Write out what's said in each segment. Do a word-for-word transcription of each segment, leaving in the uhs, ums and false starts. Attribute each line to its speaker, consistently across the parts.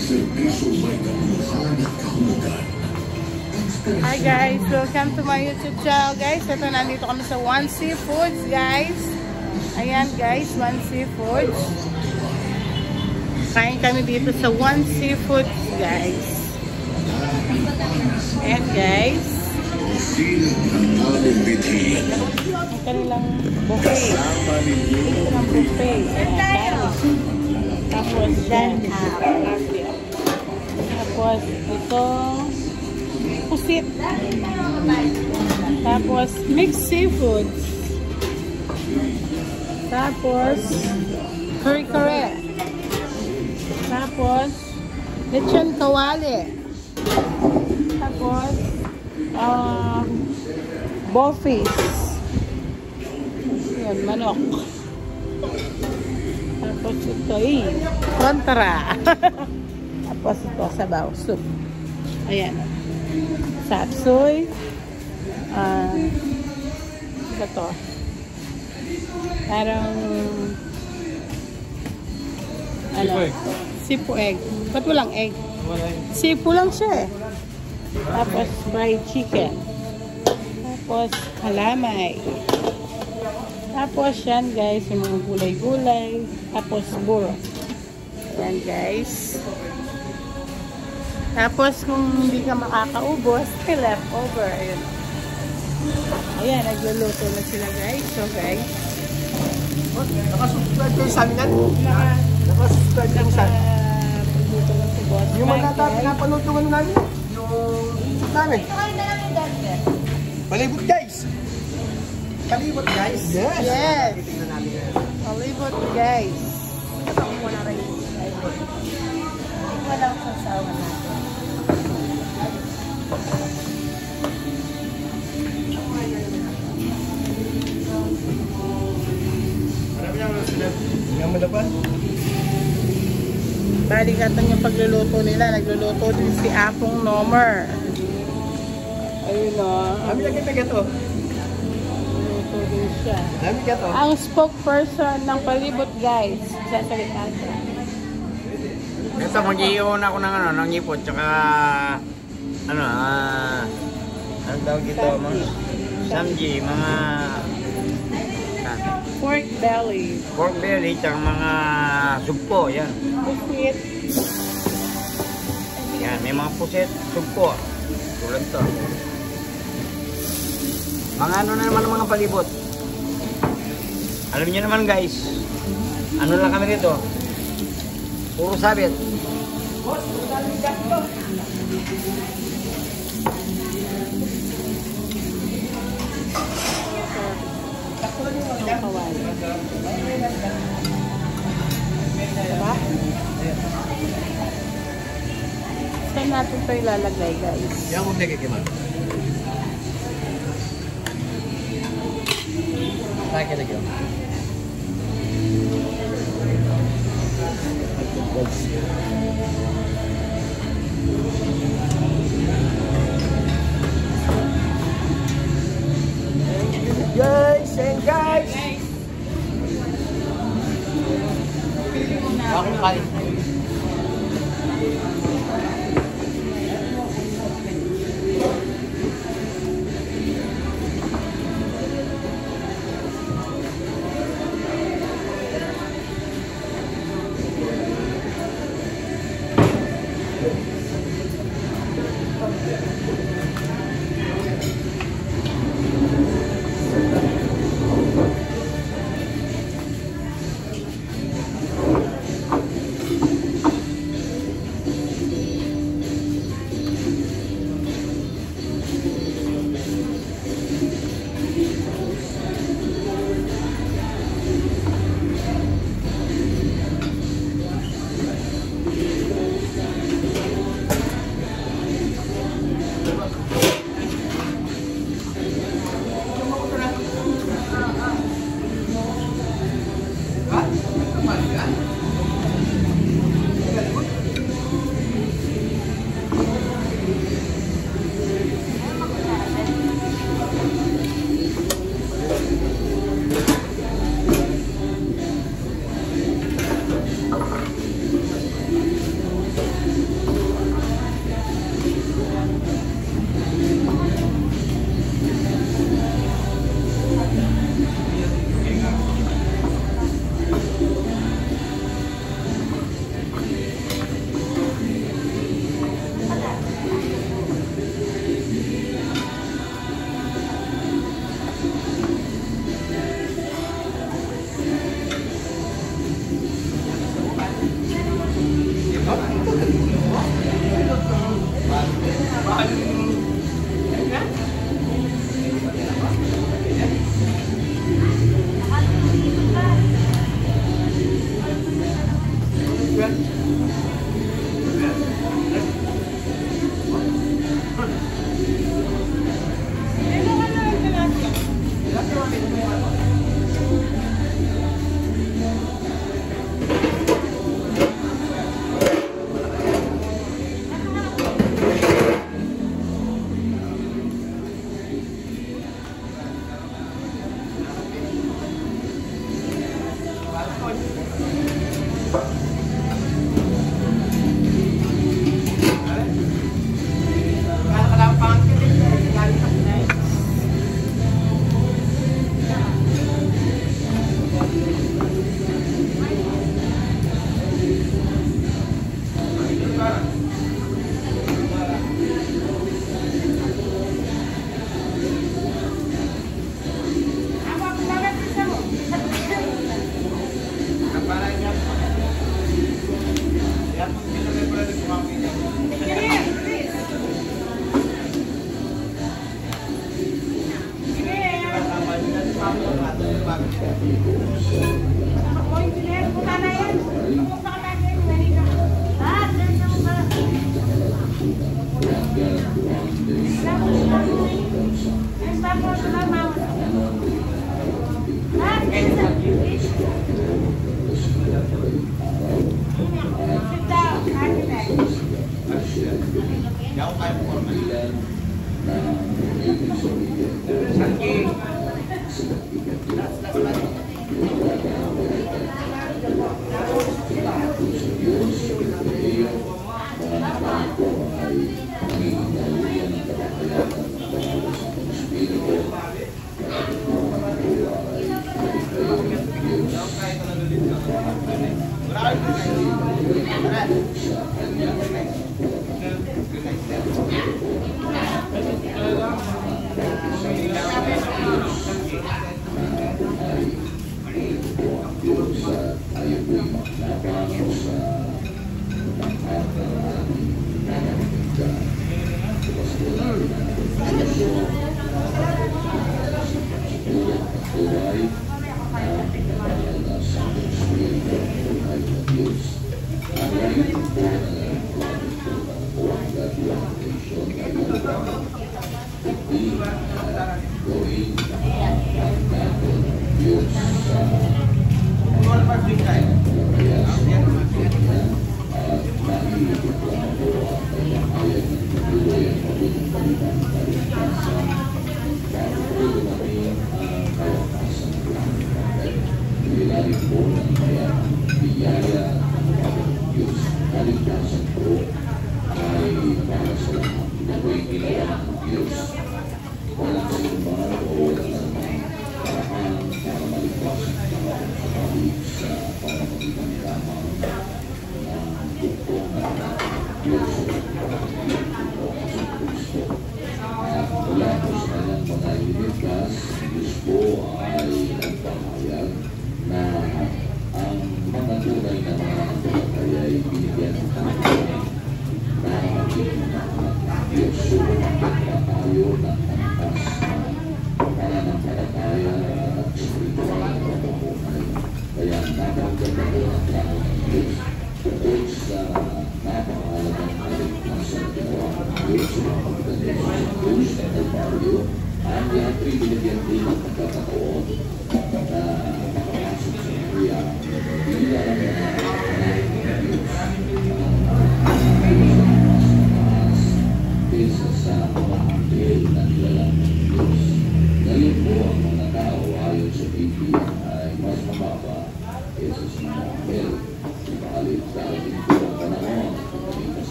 Speaker 1: Hi guys, welcome to my YouTube channel guys. Ito, nandito kami sa One Seafoods guys. Ayan guys, One Seafoods. Kain kami dito sa One Seafoods guys. Ayan guys. Ang kanilang buffet. Ito ng buffet. Ayan. Tapos dyan. Tapos itong pusit. Tapos mixed seafood. Tapos kare-kare. Tapos lechon kawali. Tapos uh, boffies. Yan, manok. Tapos ito eh, kontra. Tapos ito, sabaw, soup. Ayan. Sapsoy. Ah, uh, ito to. Parang ano? Sipu egg. Ba't walang egg? Sipu lang siya eh. Tapos fried chicken. Tapos kalamay. Tapos yan guys, yung mga gulay-gulay. Tapos buro. Yan guys. Tapos kung hindi ka makakaubos, may leftover. Ayun. Ayan, nagluluto na sila guys. So guys.
Speaker 2: Oh, nakasubscribe kayo sa amin yan? Nakasubscribe kayo sa amin.
Speaker 1: Pagluto na si boss.
Speaker 2: Yung mga nata, pinapanood ko ano namin? Yung namin. Palibot guys! Palibot guys!
Speaker 1: Yes! Yes! Palibot guys!
Speaker 3: Ito mo na rin. Walang sasawa natin.
Speaker 2: Yang mendapat?
Speaker 1: Baligatan yung pagluluto nila. Nagluluto din si Apong Nomer. Ayun o.
Speaker 2: Kami lagi pa gato.
Speaker 1: Nagluluto din siya.
Speaker 2: Kami gato.
Speaker 1: Ang spokesperson ng Palibot guys. Sasalita siya.
Speaker 4: Ito, mag-iiwan ako ng ano, ng ipot, tsaka ano, ah, ano tawag dito, mga samji, mga
Speaker 1: pork belly.
Speaker 4: pork belly, tsaka mga sugpo, yan.
Speaker 1: Pusit.
Speaker 4: Yan, may mga pusit, sugpo. Tulad to. Mga ano na naman ang mga palibot. Alam niyo naman guys, ano lang kami dito, puro sabit.
Speaker 1: Diba? Saan natin ito ilalagay guys?
Speaker 2: Yang huwag nagigiman. Saan ka nagyan? Guys and guys! Bakit kalit?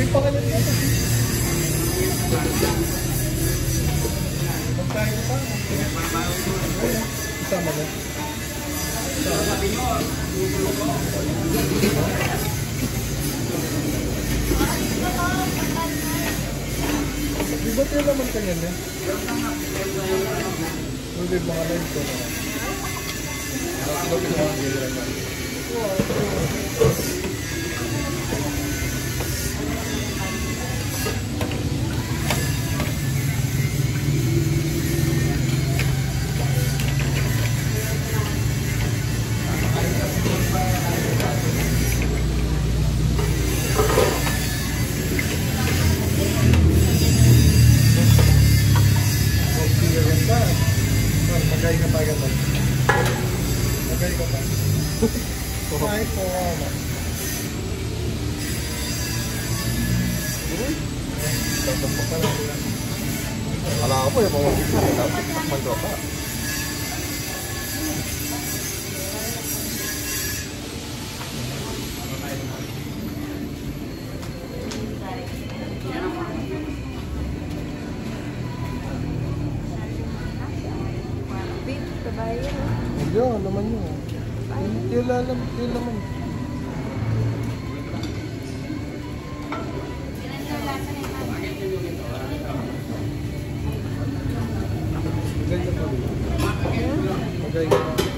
Speaker 2: pangalan niya. Magkain ko pa. Isama na. Di ba tayo naman kanya niya? Hindi mga live ko na. Ano pinakagila na? Magay ka pa agad. Magay ka pa. Ay po. Tapos pa lang. Ala ko yung mga dito. Tapos takman ko pa. Hindi, naman yun. Hindi alam, hindi naman. Magay ka pa. Magay ka pa.